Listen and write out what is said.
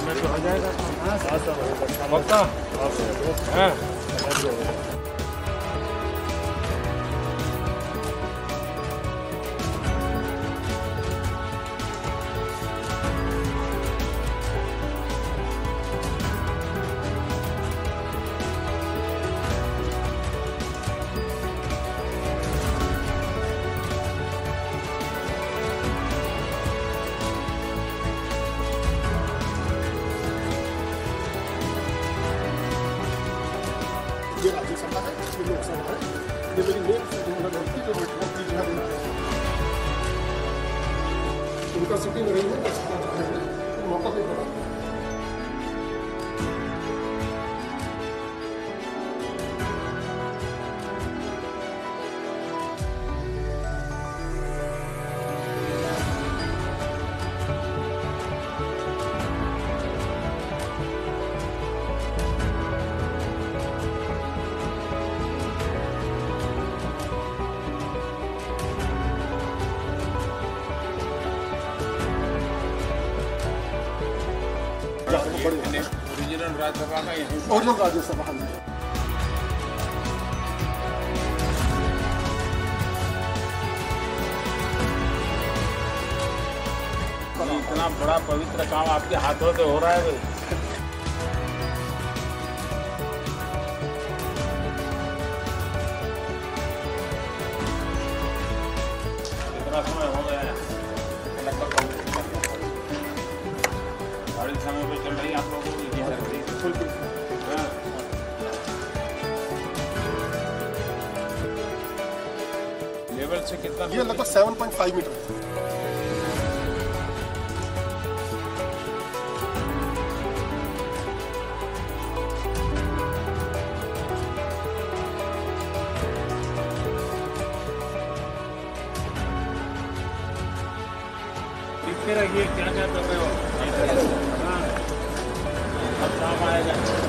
समय तो हो जाएगा। पक्का हाँ। ये राज्यसभा है, ये लोकसभा है, ये मेरी मेन होती जो मुख्यमंत्री जो है उनका सिटिंग रही है, मौका नहीं पड़ा। ओरिजिनल राज्यसभा का यहीं ओरिजिनल राज्यसभा में इतना बड़ा पवित्र काम आपके हाथों से हो रहा है भाई। कितना समय हो गया है? बड़ी समय पे चल रही है आप लोगों की हाँ। लेवल से कितना? ये लगभग 7.5 मीटर है। रहिए क्या क्या कर रहे हो? हाँ, अब काम आएगा।